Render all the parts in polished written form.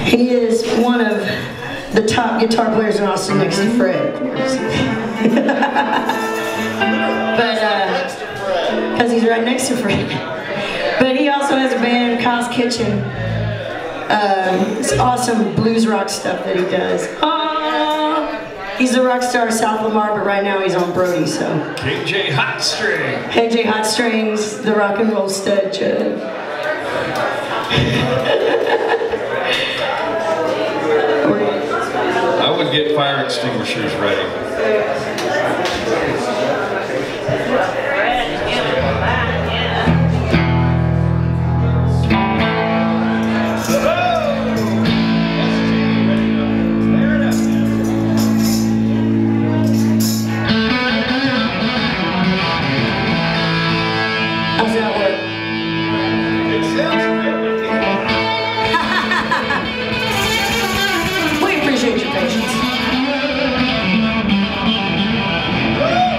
He is one of the top guitar players in Austin next to Fred, of course. But, because he's right next to Fred. But he also has a band, Kyle's Kitchen. It's awesome blues rock stuff that he does. He's a rock star of South Lamar, but right now he's on Brody, so. KJ Hot String. KJ Hot Strings, the rock and roll stud judge. I would get fire extinguishers ready. How's that work? It sounds good. We appreciate your patience.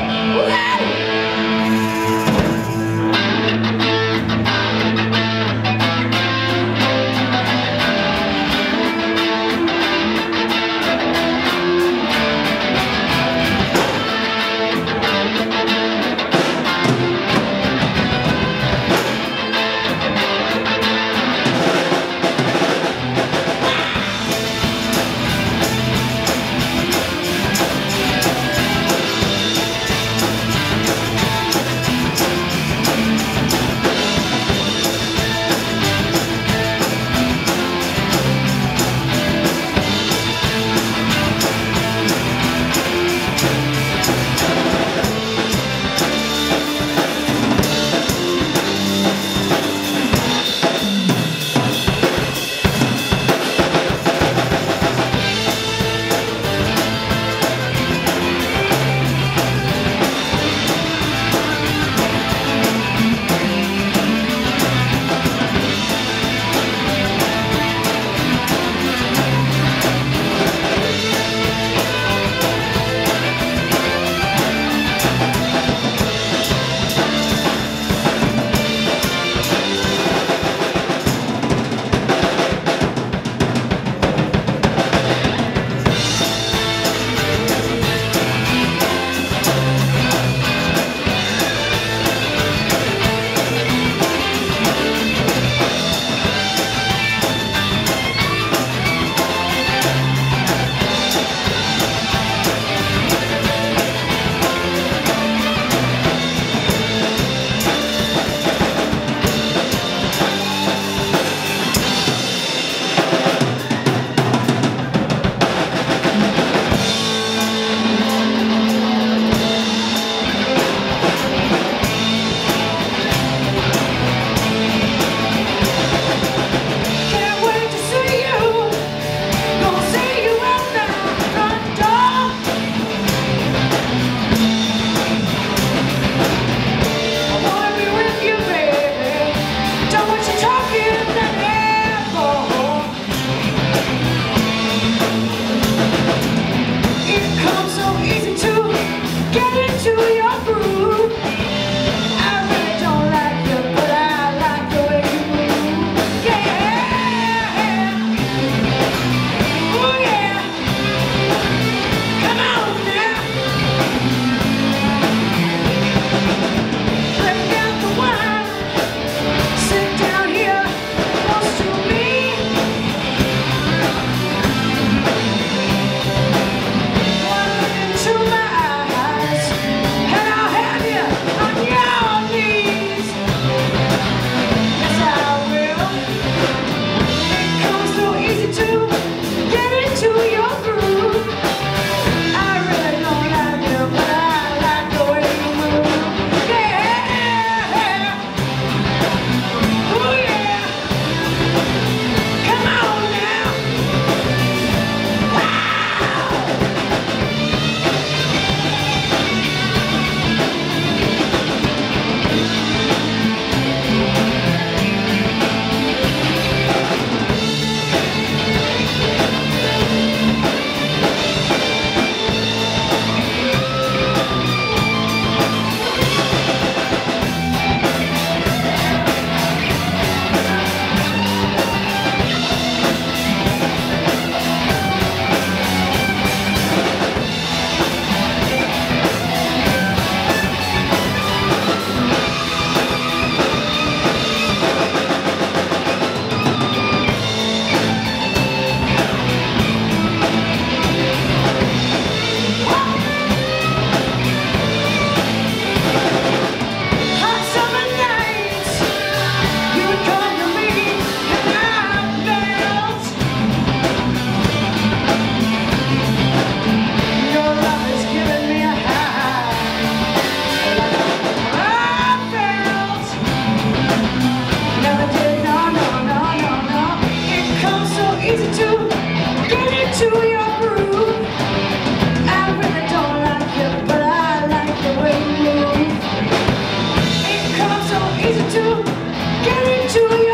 Julia.